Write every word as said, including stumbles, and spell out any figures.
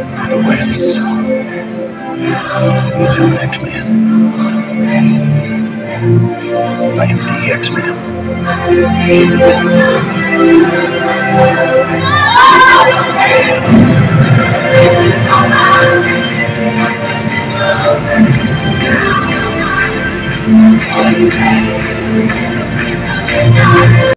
The West. Means I'm an X-Man. I am the X-Man.